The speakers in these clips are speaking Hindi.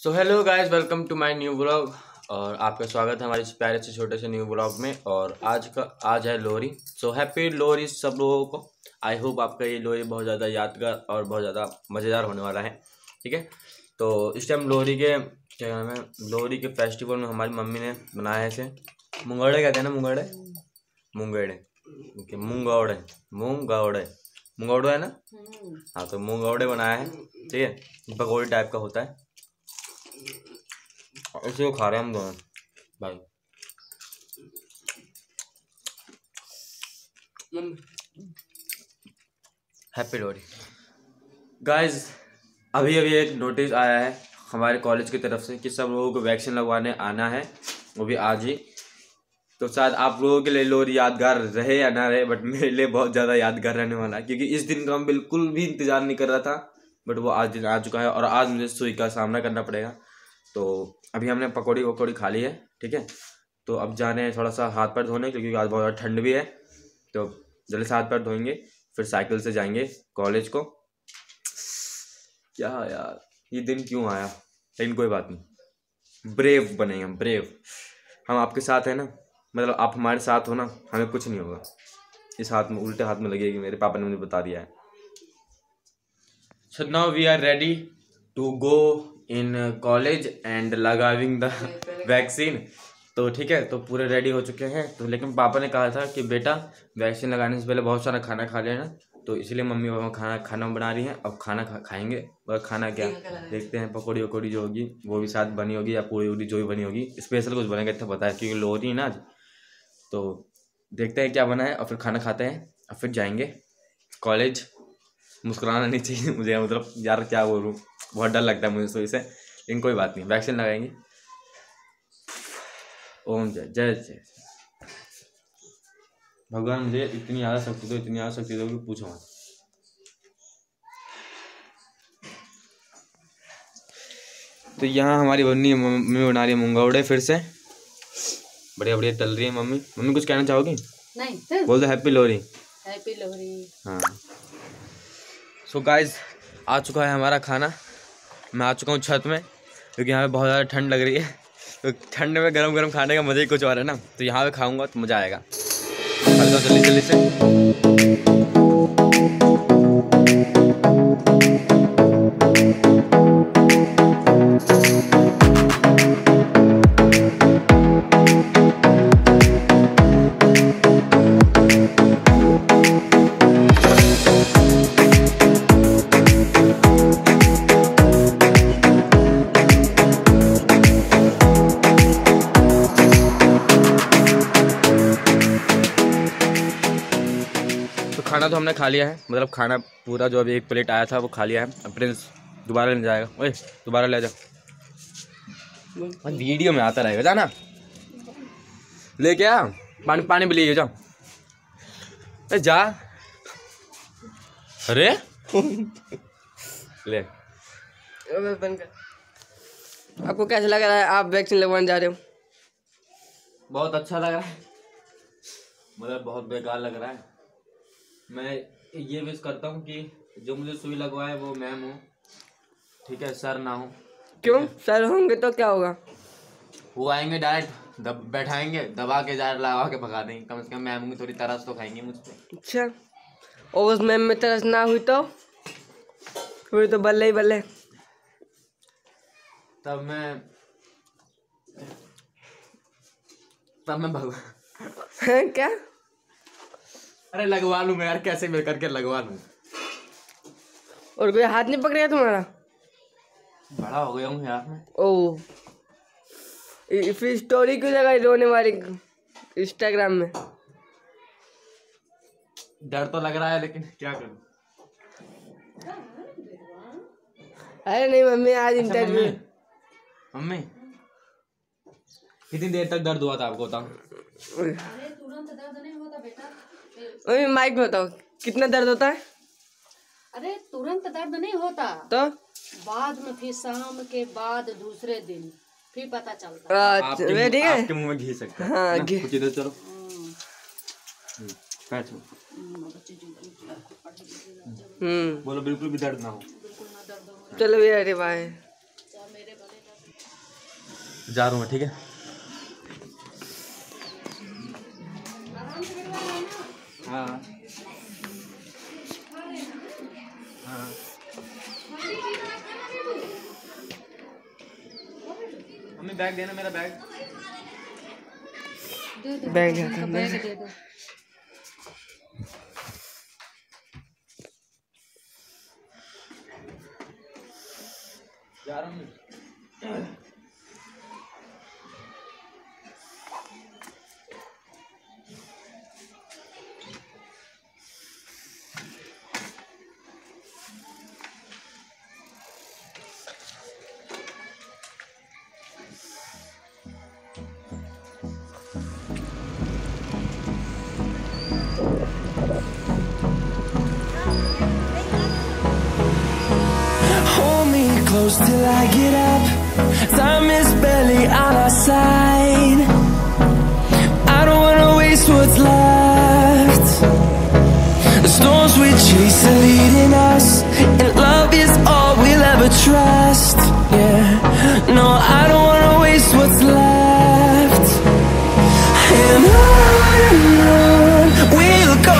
So hello guys, welcome to my new blog. और आपका स्वागत है हमारे इस प्यारे से छोटे से न्यू ब्लॉग में। और आज है लोहरी। सो हैप्पी लोहरी सब लोगों को। आई होप आपका ये लोहरी बहुत ज़्यादा यादगार और बहुत ज़्यादा मज़ेदार होने वाला है। ठीक है, तो इस टाइम लोहरी के क्या नाम है, लोहरी के फेस्टिवल में हमारी मम्मी ने बनाया है इसे मुंगौड़े कहते हैं ना, मुंगौड़े ओके, मुंगौड़े मुंगौड़े है ना। हाँ, तो मुंगौड़े बनाया है। ठीक है, पकौड़ी टाइप का होता है, इसे को खा रहे हैं हम दोनों भाई। Happy Lohri guys. अभी एक नोटिस आया है हमारे कॉलेज की तरफ से कि सब लोगों को वैक्सीन लगवाने आना है, वो भी आज ही। तो शायद आप लोगों के लिए लोहरी यादगार रहे या ना रहे, बट मेरे लिए बहुत ज़्यादा यादगार रहने वाला है, क्योंकि इस दिन का मैं बिल्कुल भी इंतज़ार नहीं कर रहा था। बट वो आज दिन आ चुका है और आज मुझे सुई का सामना करना पड़ेगा। तो अभी हमने पकौड़ी वकौड़ी खा ली है। ठीक है, तो अब जाने हैं थोड़ा सा हाथ पैर धोने, क्योंकि आज बहुत ज़्यादा ठंड भी है। तो जल्दी से हाथ पैर धोएंगे, फिर साइकिल से जाएंगे कॉलेज को। क्या यार, ये दिन क्यों आया, लेकिन कोई बात नहीं, ब्रेव बनेंगे हम, ब्रेव। हम आपके साथ हैं ना, मतलब आप हमारे साथ हो ना, हमें कुछ नहीं होगा। इस हाथ में, उल्टे हाथ में लगेगी, मेरे पापा ने मुझे बता दिया है। So now we are ready to go in college and लगाविंग द वैक्सीन। तो ठीक है, तो पूरे रेडी हो चुके हैं। तो लेकिन पापा ने कहा था कि बेटा वैक्सीन लगाने से पहले बहुत सारा खाना खा लेना, तो इसलिए मम्मी पापा खाना बना रही हैं। अब खाना खाएंगे, और खाना क्या देखते हैं, पकौड़ी वकौड़ी जो होगी वो भी साथ बनी होगी, या पूरी उड़ी जो भी बनी होगी, स्पेशल कुछ बनेगा इतना पता है, क्योंकि लोहरी है ना आज। तो देखते हैं क्या बना है, और फिर खाना खाते हैं, और फिर जाएंगे कॉलेज। मुस्कुराना नहीं चाहिए मुझे, मतलब यार क्या बोलूँ, बहुत डर लगता है मुझे सुई से, लेकिन कोई बात नहीं, वैक्सीन लगाएंगे। ओम जय जय जय भगवान, मुझे इतनी ज़्यादा शक्ति दो, इतनी ज़्यादा शक्ति दो कि पूछो मत। तो यहाँ हमारी मम्मी बना रही है मुंगौड़े, फिर से बढ़िया बढ़िया तल रही है मम्मी। मम्मी कुछ कहना चाहोगी? नहीं, बोल दो हैप्पी लोहरी। हैप्पी लोहरी। हाँ, सो गाइस, आ चुका है हमारा खाना। मैं आ चुका हूँ छत में, क्योंकि यहाँ पे बहुत ज़्यादा ठंड लग रही है। तो ठंड में गरम गरम खाने का मज़ा ही कुछ और है ना। तो यहाँ पे खाऊंगा तो मज़ा आएगा। जल्दी जल्दी से। खाना तो हमने खा लिया है, मतलब खाना पूरा जो अभी एक प्लेट आया था वो खा लिया है। अब प्रिंस दोबारा ले जाएगा, ओए दोबारा ले जा, वीडियो में आता रहेगा, जाना ले क्या, पानी भी ले जा, जा। अरे ले, आपको कैसा लग रहा है, आप वैक्सीन लगवाने जा रहे हो? बहुत अच्छा लग रहा है, मतलब बहुत बेकार लग रहा है। मैं ये विश करता हूँ कि जो मुझे सुई लगवाए वो मैम हो, ठीक है, सर ना हो। क्यों? सर होंगे तो क्या होगा? वो आएंगे डायरेक्ट बैठाएंगे, दबा के जार लगा के भगा देंगे। कम से कम मैम की थोड़ी तरस तो खाएंगे मुझ पे। अच्छा, और उस मैम में तरस ना हुई तो बल्ले ही बल्ले। तब मैं भगवान हैं क्या? अरे लगवा लूंगा यार, कैसे भी करके लगवा लूंगा। और कोई हाथ नहीं पकड़ेगा तुम्हारा? बड़ा हो गया हूँ यार मैं। ओह, फिर स्टोरी क्यों लगाई रोने वाली इंस्टाग्राम में? डर तो लग रहा है, लेकिन क्या करूं। अरे नहीं मम्मी, आज अच्छा, इंटरव्यू। मम्मी कितनी देर तक दर्द हुआ था आपको, बताओ। अरे तुरंत दर्द नहीं होता बेटा। मम्मी माइक में बताओ, कितना दर्द होता है? अरे तुरंत दर्द नहीं होता, तो बाद में फिर शाम के बाद दूसरे दिन फिर पता चलता है। ठीक है, आपके मुंह में घी सकता है हाँ, ना? घी। कुछ इधर चलो, बैठो। बोलो बिल्कुल भी दर्द ना हो। चलो ये, अरे भाई जा रहा हूँ मैं, ठीक है। हाँ हाँ मम्मी बैग देना, मेरा बैग। बैग है अंदर। बैग दे दो। जा रहा हूँ। Hold me close till I get up. Time is barely on our side. I don't wanna waste what's left. The storms we chase are leading us, and love is all we'll ever trust. Yeah, no, I don't wanna waste what's left. And on we'll go,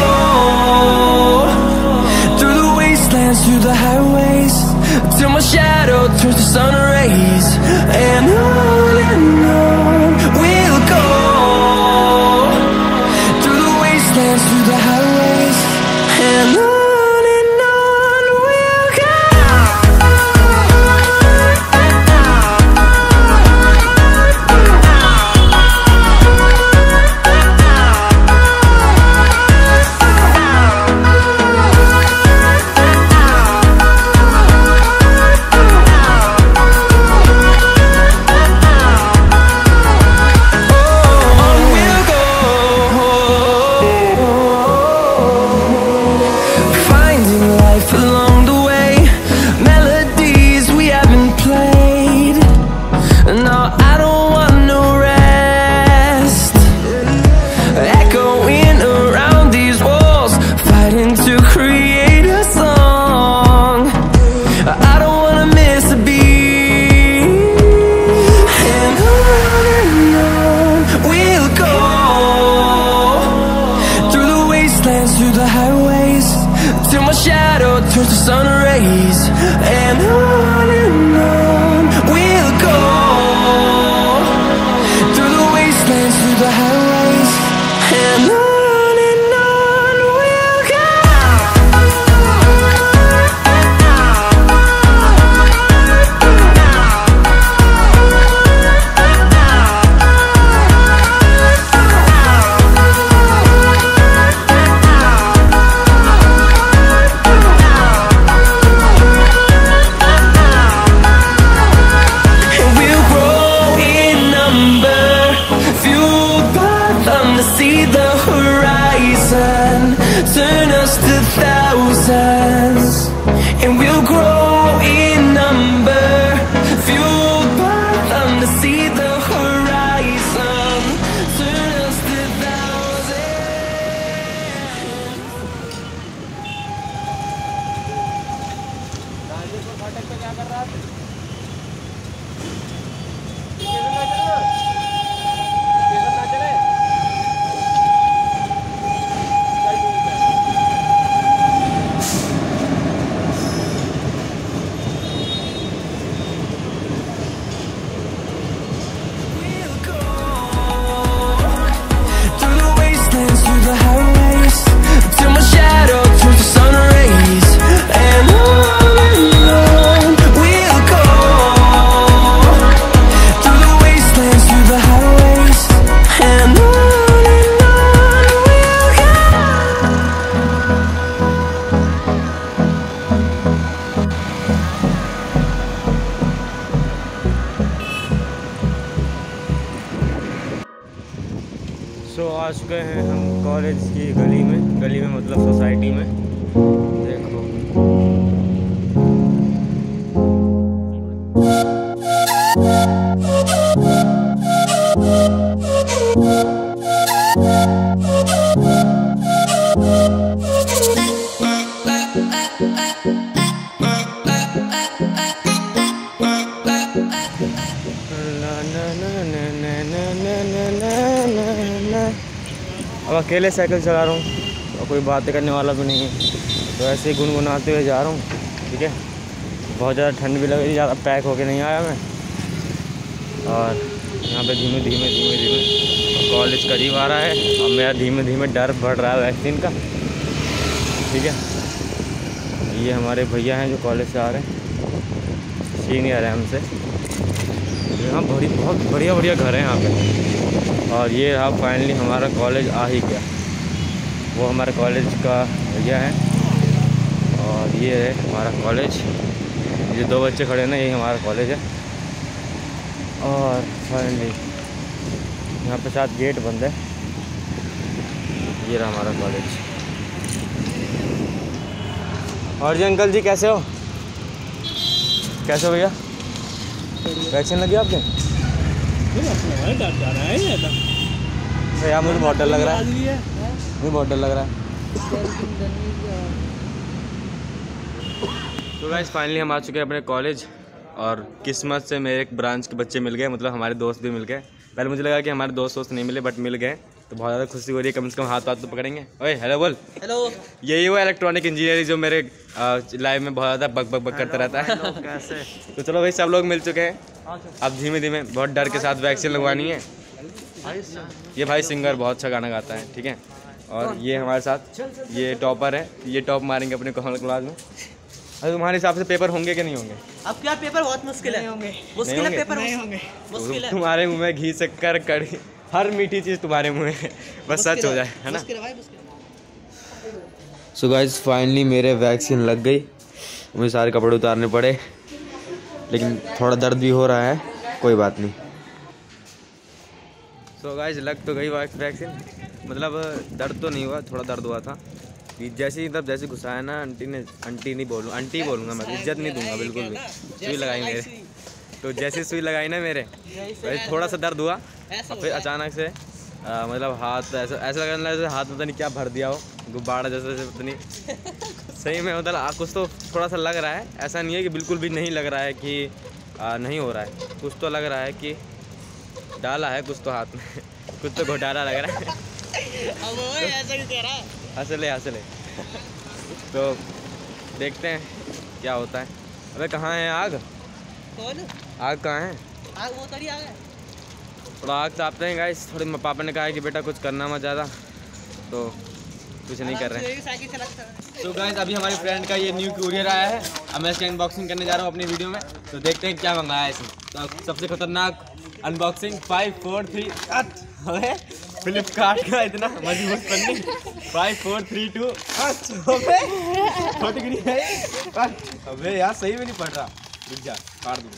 through the wastelands, through the highways, till my shadow turns to sun rays. And on we'll go, through the wastelands, through the highways, and on we'll go. Through the highways, till my shadow turns to sun rays. And on we'll go, through the wastelands, through the highways, and on we'll go. See the horizon turn us to thousands, and we'll grow in number, fueled by them to see the horizon turn us to फाटक पे क्या कर रहा था? सो आ चुके हैं हम कॉलेज की गली में मतलब सोसाइटी में। देखो ना ना अब अकेले साइकिल चला रहा हूँ और कोई बातें करने वाला भी नहीं है, तो ऐसे ही गुनगुनाते हुए जा रहा हूँ। ठीक है, बहुत ज़्यादा ठंड भी लग रही है, ज़्यादा पैक होके नहीं आया मैं। और यहाँ पे धीमे धीमे कॉलेज करीब आ रहा है और मेरा धीमे धीमे डर बढ़ रहा है वैक्सीन का। ठीक है, ये हमारे भैया हैं जो कॉलेज से आ रहे हैं, सीनियर है हमसे। यहाँ बहुत बढ़िया बढ़िया घर है यहाँ पे। और ये रहा फाइनली हमारा कॉलेज आ ही गया। वो हमारे कॉलेज का भैया है और ये है हमारा कॉलेज। ये 2 बच्चे खड़े हैं ना, यही हमारा कॉलेज है। और फाइनली यहाँ पे साथ गेट बंद है। ये रहा हमारा कॉलेज। और जी अंकल जी कैसे हो? कैसे हो भैया? वैक्सीन लगी आपके? यार मुझे बहुत डर लग रहा है, मुझे बहुत डर लग रहा है। तो गाइस फाइनली हम आ चुके हैं अपने कॉलेज और किस्मत से मेरे एक ब्रांच के बच्चे मिल गए, मतलब हमारे दोस्त भी मिल गए। पहले मुझे लगा कि हमारे दोस्त नहीं मिले, बट मिल गए, तो बहुत ज़्यादा खुशी हो रही है। कम से कम हाथ तो पकड़ेंगे। ओए हेलो बोल। हेलो। यही वो इलेक्ट्रॉनिक इंजीनियरिंग जो मेरे लाइफ में बहुत ज़्यादा बक करता रहता है। कैसे? तो चलो भाई सब लोग मिल चुके हैं। अब धीमे धीमे बहुत डर के साथ वैक्सीन लगवानी है। ये भाई सिंगर बहुत अच्छा गाना गाता है। ठीक है, और ये हमारे साथ ये टॉपर है, ये टॉप मारेंगे अपने क्लास में। अरे तुम्हारे हिसाब से पेपर होंगे कि नहीं होंगे? अब क्या पेपर बहुत मुश्किल है, मुश्किल है पेपर नहीं होंगे, मुश्किल है। तुम्हारे मुंह में घी शक्कर कड़ी हर मीठी चीज़ तुम्हारे मुंह में बस सच हो जाए, है ना? सो गाइस फाइनली मेरे वैक्सीन लग गई। मुझे सारे कपड़े उतारने पड़े, लेकिन थोड़ा दर्द भी हो रहा है, कोई बात नहीं। सो गाइस लग तो गई वैक्सीन, मतलब दर्द तो नहीं हुआ, थोड़ा दर्द हुआ था। जैसे घुसाया ना आंटी नहीं बोलूँगा मैं, इज्जत नहीं दूंगा बिल्कुल भी। सुई लगाई मेरे, तो जैसे सुई लगाई ना मेरे, थोड़ा सा दर्द हुआ और फिर अचानक से मतलब हाथ ऐसा लगने लगा जैसे हाथ पता नहीं क्या भर दिया हो, गुब्बारा जैसे पता नहीं। सही में मतलब कुछ तो थोड़ा सा लग रहा है, ऐसा नहीं है कि बिल्कुल भी नहीं लग रहा है कि नहीं हो रहा है। कुछ तो लग रहा है कि डाला है कुछ तो हाथ में, कुछ तो घोटाला लग रहा है। असले तो देखते हैं क्या होता है। अबे कहाँ है आग? कौन? आग कहाँ है? आग वो तरी आग है। थोड़ा आग तापते हैं गाइस। थोड़ी पापा ने कहा है कि बेटा कुछ करना मत ज़्यादा, तो कुछ नहीं कर रहे हैं। तो गाइस अभी हमारे फ्रेंड का ये न्यू कुरियर आया है, अब मैं इसका अनबॉक्सिंग करने जा रहा हूँ अपनी वीडियो में। तो देखते हैं क्या मंगाया है इसने। तो सबसे खतरनाक अनबॉक्सिंग 5 4 3 फ्लिपकार्ट का इतना मजबूत पन्नी 5 4 3 2 फट गई है। अबे यार सही में नहीं पड़ रहा, रुक जा फाड़ दूंगा।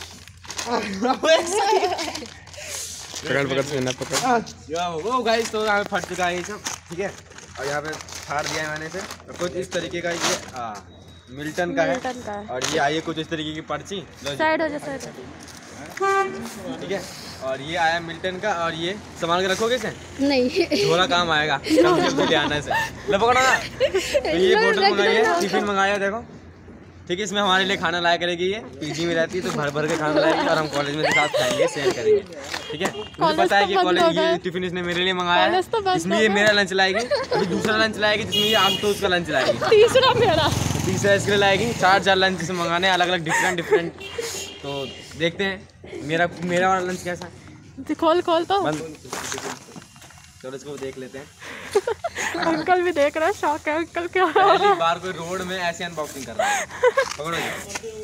पकड़ से ना पकड़। वो गाइस तो यहाँ पे फट चुका है ये सब। ठीक है, और यहाँ पे फाड़ दिया है मैंने इसे। कुछ इस तरीके का ये मिल्टन का है, और ये आई है कुछ इस तरीके की पर्ची। साइड हो जा, साइड। ठीक है, और ये आया मिल्टन का, और ये संभाल के रखोगे इसे? नहीं, थोड़ा काम आएगा, कम ले आना इसे। ले पकड़ो ना। तो ये बोतल मंगाई है, टिफिन मंगाया देखो। ठीक है, इसमें हमारे लिए खाना लाया करेगी। ये पीजी में रहती है तो भर भर के खाना लाएगी, और हम कॉलेज में साथ खाएंगे, शेयर करेंगे। ठीक है, मुझे पता है कि कॉलेज ये टिफिन इसने मेरे लिए मंगाया है, इसमें ये मेरा लंच लाएगी। अभी दूसरा लंच लाएगी जिसमें ये आज तो उसका लंच लाएगी, तीसरा इसके लिए लाएगी। 4 लंच से मंगाने अलग अलग डिफरेंट। तो देखते हैं मेरा वाला लंच कैसा है। खोल तो चलो इसको देख लेते हैं। अंकल भी देख रहा है, शौक है अंकल क्या। पहली बार कोई रोड में ऐसे अनबॉक्सिंग कर रहा है। पकड़ो जी।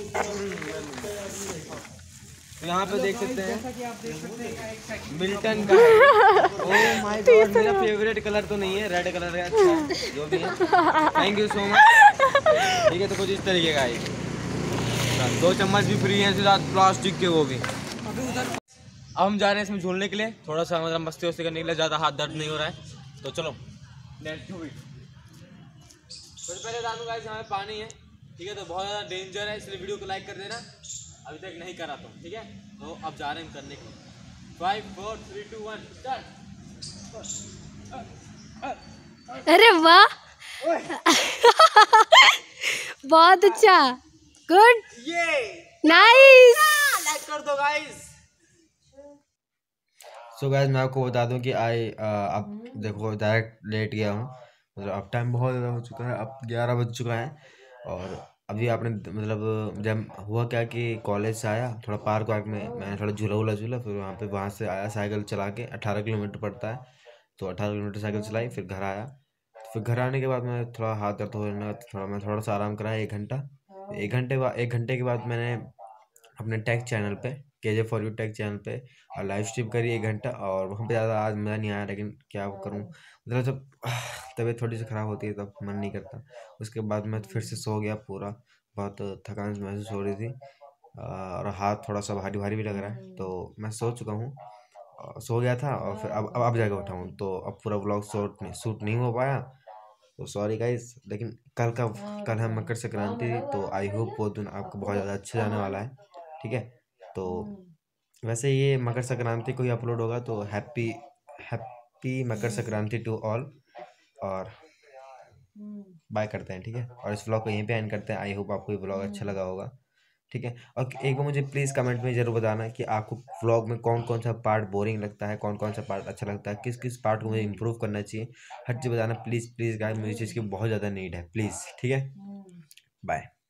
तो यहाँ पे देख सकते हैं मिल्टन का है। ओह माय गॉड, मेरा फेवरेट कलर तो नहीं है, रेड कलर है। अच्छा जो भी है, थैंक यू सो मच। ठीक है, तो कुछ इस तरीके का है। 2 चम्मच भी फ्री हैं, साथ प्लास्टिक के वो भी। अब हम जा रहे हैं इसमें झूलने के लिए, थोड़ा सा मतलब मस्ती वस्ती करने के लिए। ज़्यादा हाथ दर्द नहीं हो रहा है, तो चलो लेट्स डू इट। तो पहले दादू गाइस यहाँ पे पानी है। ठीक है, तो बहुत ज़्यादा डेंजर है, इसलिए वीडियो को लाइक कर देना। अभी तक नहीं करा तो ठीक है। तो अब जा रहे हैं करने के लिए। 5 4 3 2 1 स्टार्ट। अरे वाह, बहुत अच्छा, गुड, ये नाइस। लाइक कर दो गाइस। सो गाइस मैं आपको बता दूं कि अब देखो डायरेक्ट लेट गया हूँ, मतलब अब टाइम बहुत ज़्यादा हो चुका है, अब 11 बज चुका है। और अभी आपने मतलब जब हुआ क्या कि कॉलेज से आया, थोड़ा पार्क वार्क में मैंने थोड़ा झूला, फिर वहाँ से आया साइकिल चला के, 18 किलोमीटर पड़ता है, तो 18 किलोमीटर साइकिल चलाई, फिर घर आया। फिर घर आने के बाद मैं थोड़ा हाथ दर्द होने लगा, तो मैं थोड़ा सा आराम करा 1 घंटा। 1 घंटे के बाद मैंने अपने टेक चैनल पे, KJ for you tech channel पे लाइव स्ट्रीम करी 1 घंटा। और वहाँ पे ज़्यादा आज मज़ा नहीं आया, लेकिन क्या करूँ, मतलब जब तबीयत थोड़ी सी ख़राब होती है तब मन नहीं करता। उसके बाद मैं फिर से सो गया पूरा, बहुत थकान महसूस हो रही थी और हाथ थोड़ा सा भारी भारी भी लग रहा है, तो मैं सो चुका हूँ, सो गया था। और फिर अब जाके उठा हूँ, तो अब पूरा व्लॉग शूट नहीं हो पाया, तो सॉरी गाइस। लेकिन कल है मकर संक्रांति, तो आई होप वो दिन आपको बहुत ज़्यादा अच्छा जाने वाला है, ठीक है। तो वैसे ये मकर संक्रांति को ही अपलोड होगा, तो happy Makar Sankranti to all, और बाय करते हैं, ठीक है। और इस व्लॉग को यहीं पे एंड करते हैं। आई होप आपको ये व्लॉग अच्छा लगा होगा, ठीक है। और एक बार मुझे प्लीज़ कमेंट में ज़रूर बताना कि आपको व्लॉग में कौन कौन सा पार्ट बोरिंग लगता है, कौन कौन सा पार्ट अच्छा लगता है, किस किस पार्ट को मुझे इंप्रूव करना चाहिए, हर चीज़ बताना प्लीज़ गाइस, मुझे इस चीज़ की बहुत ज़्यादा नीड है, प्लीज़, ठीक है। बाय।